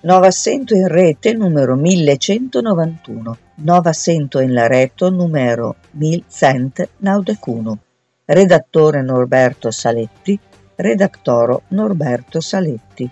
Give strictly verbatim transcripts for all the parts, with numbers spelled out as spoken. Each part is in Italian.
Novassento in rete numero millecentonovantuno, Novassento in la reto numero milcent naudecuno. Redattore Norberto Saletti, redattoro Norberto Saletti.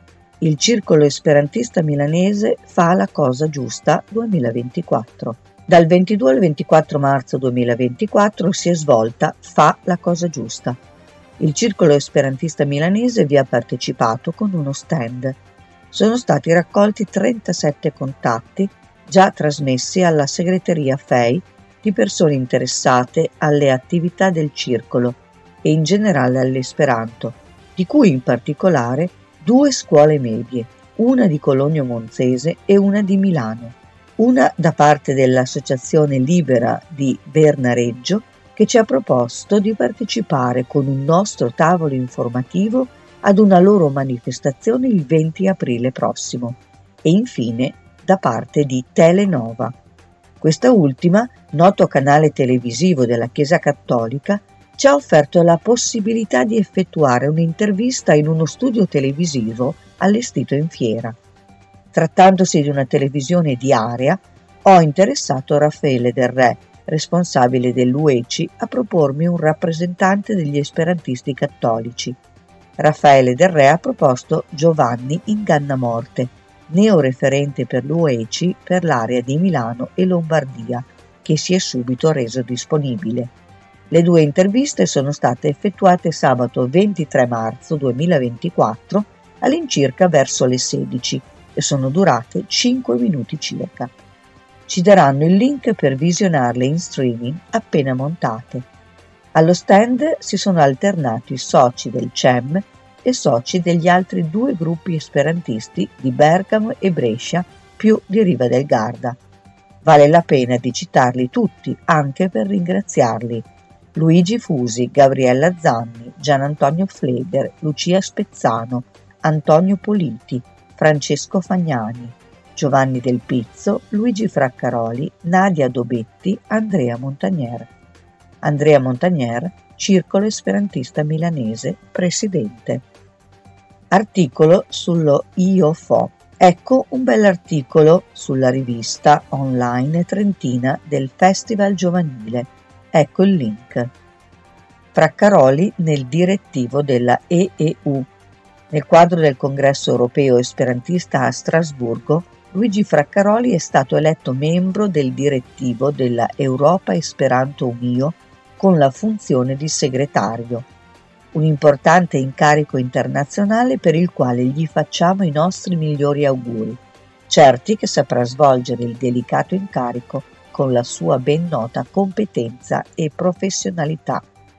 Il Circolo Esperantista Milanese fa la cosa giusta duemilaventiquattro. Dal ventidue al ventiquattro marzo duemilaventiquattro si è svolta Fa la cosa giusta. Il Circolo Esperantista Milanese vi ha partecipato con uno stand. Sono stati raccolti trentasette contatti già trasmessi alla segreteria F E I di persone interessate alle attività del circolo e in generale all'Esperanto, di cui in particolare due scuole medie, una di Cologno Monzese e una di Milano, una da parte dell'Associazione Libera di Bernareggio che ci ha proposto di partecipare con un nostro tavolo informativo ad una loro manifestazione il venti aprile prossimo, e infine da parte di Telenova. Questa ultima, noto canale televisivo della Chiesa Cattolica, ci ha offerto la possibilità di effettuare un'intervista in uno studio televisivo allestito in fiera. Trattandosi di una televisione di area, ho interessato Raffaele Del Re, responsabile dell'U E C I, a propormi un rappresentante degli esperantisti cattolici. Raffaele Del Re ha proposto Giovanni Ingannamorte, neoreferente per l'U E C I per l'area di Milano e Lombardia, che si è subito reso disponibile. Le due interviste sono state effettuate sabato ventitré marzo duemilaventiquattro all'incirca verso le sedici e sono durate cinque minuti circa. Ci daranno il link per visionarle in streaming appena montate. Allo stand si sono alternati soci del C E M e soci degli altri due gruppi esperantisti di Bergamo e Brescia più di Riva del Garda. Vale la pena di citarli tutti anche per ringraziarli. Luigi Fusi, Gabriella Zanni, Gian Antonio Fleger, Lucia Spezzano, Antonio Politi, Francesco Fagnani, Giovanni Del Pizzo, Luigi Fraccaroli, Nadia Dobetti, Andrea Montagnier. Andrea Montagnier, Circolo Esperantista Milanese, presidente. Articolo sullo I O F O. Ecco un bell'articolo sulla rivista online trentina del Festival Giovanile. Ecco il link. Fraccaroli nel direttivo della E E U. Nel quadro del Congresso Europeo Esperantista a Strasburgo, Luigi Fraccaroli è stato eletto membro del direttivo della Europa Esperanto Unio con la funzione di segretario, un importante incarico internazionale per il quale gli facciamo i nostri migliori auguri, certi che saprà svolgere il delicato incarico con la sua ben nota competenza e professionalità.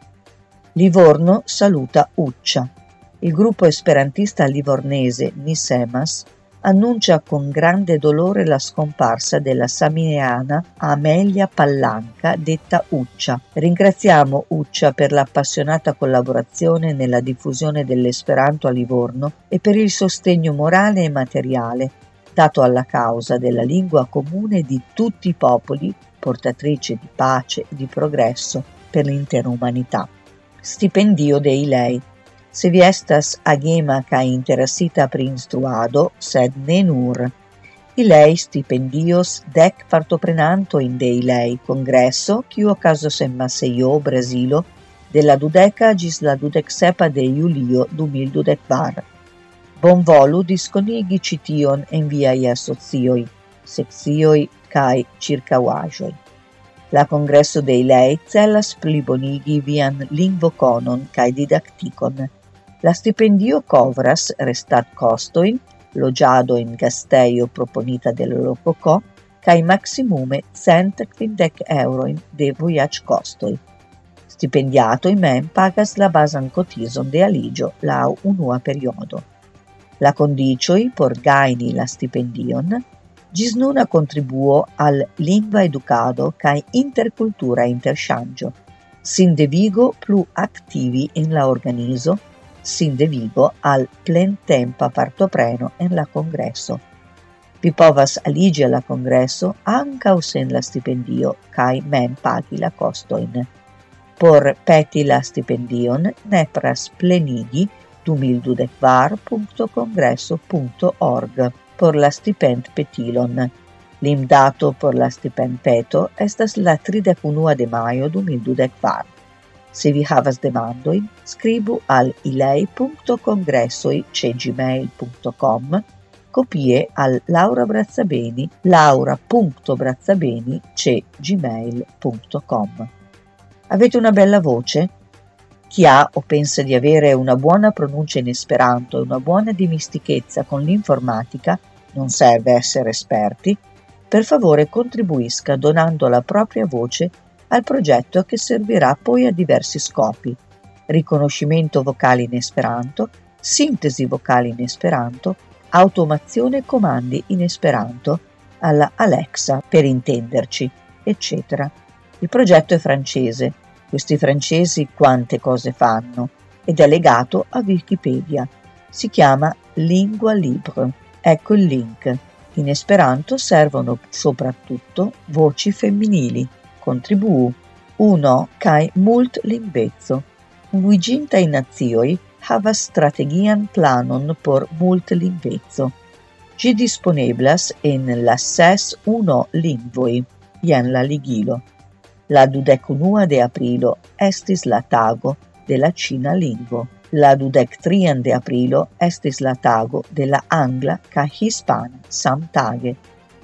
Livorno saluta Uccia. Il gruppo esperantista livornese Nisemas annuncia con grande dolore la scomparsa della samineana Amelia Pallanca, detta Uccia. Ringraziamo Uccia per l'appassionata collaborazione nella diffusione dell'Esperanto a Livorno e per il sostegno morale e materiale dato alla causa della lingua comune di tutti i popoli, portatrice di pace e di progresso per l'intera umanità. Stipendio dei lei. Se vi estas agema ca interessita pri instruado, sed ne nur. Ilei stipendios dec partoprenanto in de ilei congresso, quiu occasos en Maceió, Brasilo, de la dudeca gis la dudecsepa de Julio du mil dudec var. Bonvolu disconigi cition en viai asocioi, seccioi cae circauagioi. La congresso de ilei celas plibonigi vian lingvoconon cae didacticon. La stipendio covras restat costoin, logiado in gasteio proponita del Rococò, cae maximume cent quindec euroin de voyage costoi. Stipendiato in mem pagas la basan cotison de aligio lau unua periodo. La condicioi por gaini la stipendion, gis nuna contribuo al lingua educado cae intercultura interchangio, sin devigo plu activi in la organizo, sin devigo al plen tempa partopreno en la congresso. Vi povas aligi alla congresso ancaŭ sen la stipendio, cae mem pagi la costoin. Por peti la stipendion nepras plenigi du mil dudec var punto congresso punto org. por la stipend petilon. Lim dato por la stipend peto estas la tridek unua de majo du mil dudek kvar. Se vi havas demandojn, skribu al ilei punto kongressoj ĉe gmail punto com, copie al Laura Brazzabeni, laura punto brazzabeni ĉe gmail punto com. Avete una bella voce? Chi ha o pensa di avere una buona pronuncia in esperanto e una buona dimistichezza con l'informatica, non serve essere esperti, per favore contribuisca donando la propria voce al progetto che servirà poi a diversi scopi: riconoscimento vocale in esperanto, sintesi vocale in esperanto, automazione comandi in esperanto, alla Alexa per intenderci, eccetera. Il progetto è francese. Questi francesi quante cose fanno, ed è legato a Wikipedia. Si chiama Lingua Libre. Ecco il link. In esperanto servono soprattutto voci femminili. Contribu uno kaj mult lingveco. Unuiĝintaj nacioj havas strategian planon por multlingveco. Ĝi disponeblas en la ses uno lingvoj. Jen la ligilo. La dudek-unua de aprilo estis la tago de la ĉina lingvo. La dudek-trian de aprilo estis la tago de la angla kaj hispana samtage.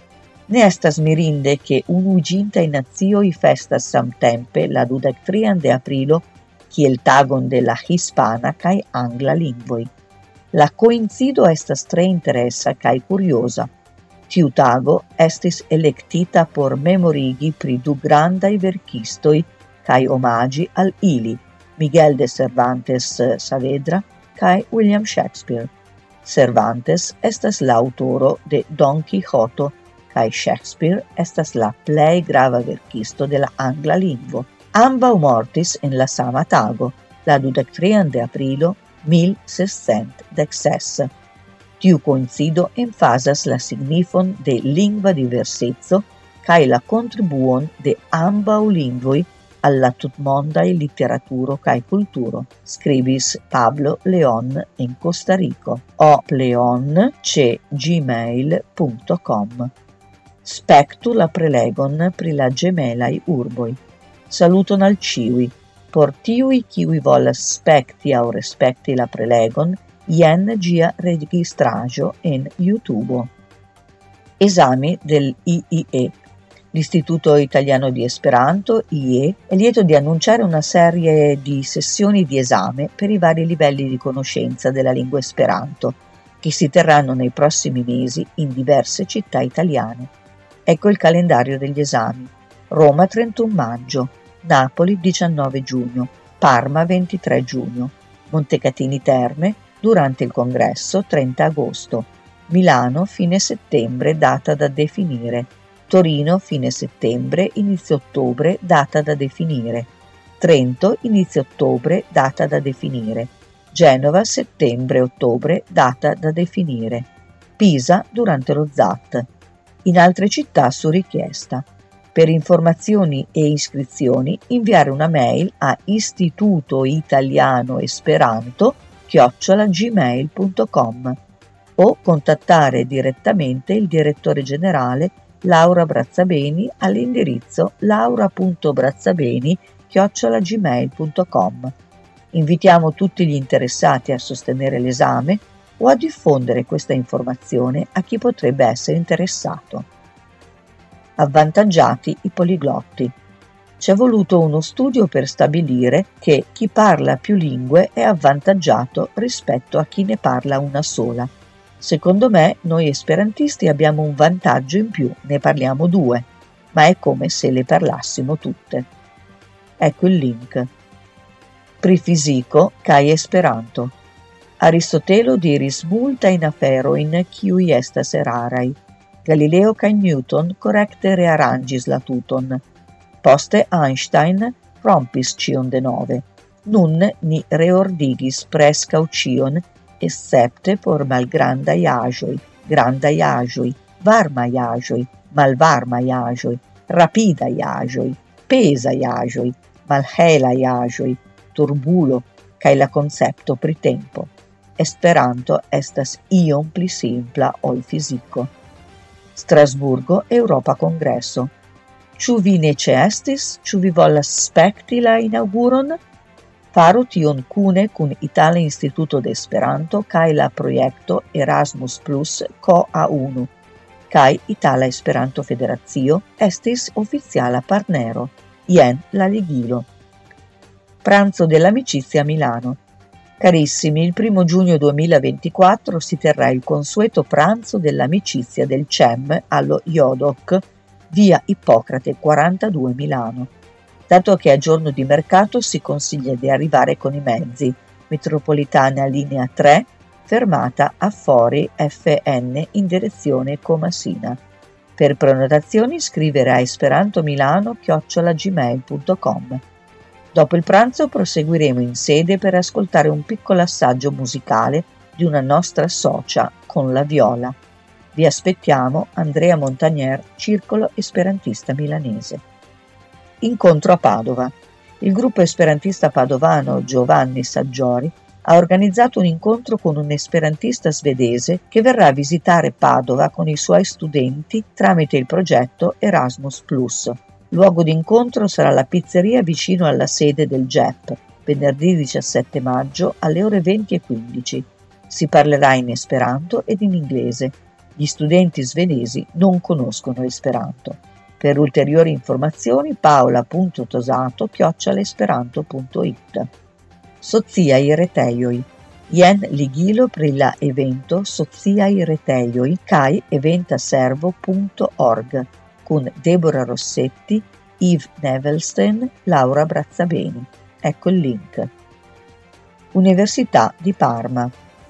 Ne estas mirinde ke unuiĝintaj nacioj festas samtempe la dudek-trian de aprilo kiel tagon de la hispana kaj angla lingvoj. La koincido estas tre interesa kaj kurioza. Tiu tago estis elektita por memorigi pri du grandaj verkistoj kaj omagi al ili, Miguel de Cervantes Saavedra kaj William Shakespeare. Cervantes estas la aŭtoro de Don Quijoto kaj Shakespeare estas la plej grava verkisto de la angla lingvo. Ambaŭ mortis en la sama tago, la dudek-trian de aprilo mil sescent dek ses. Tiu coincido emfasas la signifon de lingva diverseco kaj la contribuon de ambaŭ lingvoj al la tutmondaj literaturo kaj kulturo, skribis Pablo León en Costa Rico. O leon ĉe gmail punto com. Spektu la prelegon pri la ĝemelaj urboj. Saluton al ĉiuj. Por tiuj kiuj volas spekti aŭ respekti la prelegon, jen ĝia registraĵo en YouTube. Esami del I I E. L'Istituto Italiano di Esperanto, I E, è lieto di annunciare una serie di sessioni di esame per i vari livelli di conoscenza della lingua esperanto, che si terranno nei prossimi mesi in diverse città italiane. Ecco il calendario degli esami. Roma trentuno maggio, Napoli diciannove giugno, Parma ventitré giugno, Montecatini Terme durante il congresso trenta agosto, Milano fine settembre, data da definire, Torino fine settembre, inizio ottobre, data da definire, Trento inizio ottobre, data da definire, Genova settembre-ottobre, data da definire, Pisa durante lo Z A T, in altre città su richiesta. Per informazioni e iscrizioni inviare una mail a istituto italiano esperanto chiocciola gmail punto com o contattare direttamente il direttore generale Laura Brazzabeni all'indirizzo laura punto brazzabeni chiocciola gmail punto com. Invitiamo tutti gli interessati a sostenere l'esame o a diffondere questa informazione a chi potrebbe essere interessato. Avvantaggiati i poliglotti. C'è voluto uno studio per stabilire che chi parla più lingue è avvantaggiato rispetto a chi ne parla una sola. Secondo me, noi esperantisti abbiamo un vantaggio in più, ne parliamo due, ma è come se le parlassimo tutte. Ecco il link. Pri fiziko kaj Esperanto. Aristotelo diris multajn aferojn kiuj estas eraraj. Galileo kaj Newton korekte rearanĝis la tuton. Poste Einstein rompis ĉion denove. Nun ni reordigis preskaŭ ĉion, escepte por malgrandaj aĵoj, grandaj aĵoj, varmaj aĵoj, malvarmaj aĵoj, rapidaj aĵoj, pezaj aĵoj, malhelaj aĵoj, turbulo kaj la koncepto pri tempo. Esperanto estas iom pli simpla ol fiziko. Strasburgo, Europa Kongreso. Ĉu vi ne ĉeestis? Ĉu vi volas spekti la inauguron? Faru tion kune kun Itala Instituto de Esperanto kaj la projekto Erasmus Plus K A unu kaj Itala Esperanto Federacio estis oficiala partnero. Jen la ligilo. Pranzo dell'amicizia a Milano. Carissimi, il primo giugno duemilaventiquattro si terrà il consueto pranzo dell'amicizia del C E M allo Iodoc, via Ippocrate quarantadue Milano. Dato che a giorno di mercato si consiglia di arrivare con i mezzi, metropolitana linea tre, fermata a Fori F N in direzione Comasina. Per prenotazioni scrivere a esperantomilano chiocciola gmail punto com. Dopo il pranzo proseguiremo in sede per ascoltare un piccolo assaggio musicale di una nostra socia con la viola. Vi aspettiamo, Andrea Montagnier, Circolo Esperantista Milanese. Incontro a Padova. Il gruppo esperantista padovano Giovanni Saggiori ha organizzato un incontro con un esperantista svedese che verrà a visitare Padova con i suoi studenti tramite il progetto Erasmus Plus. Luogo d'incontro sarà la pizzeria vicino alla sede del G E P, venerdì diciassette maggio alle ore venti e quindici. Si parlerà in esperanto ed in inglese. Gli studenti svedesi non conoscono esperanto. Per ulteriori informazioni paola punto tosato chiocciola esperanto punto it. Soziai reteioi. Jen ligilo pri la evento Soziai reteioi kai eventaservo punto org con Deborah Rossetti, Yves Nevelsten, Laura Brazzabeni. Ecco il link. Università di Parma.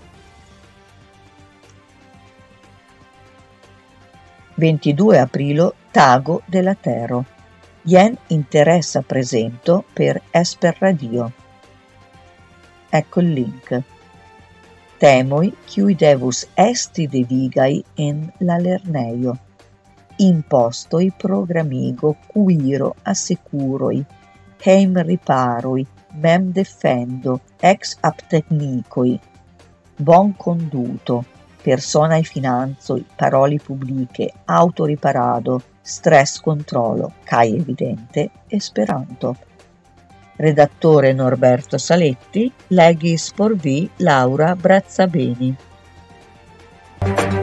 ventidue aprile Tago della Tero. Jen interessa presento per Esper Radio. Ecco il link. Temoi kiuj devus esti devigai en la lernejo. Impostoi, programigo, cuiro, assecuroi, heim riparoi, mem defendo, ex aptecnicoi, bon conduto, personae finanzoi, paroli publiche, autoriparado, stress controllo, kai evidente, Esperanto. Redattore Norberto Saletti, legis por vi Laura Brazzabeni.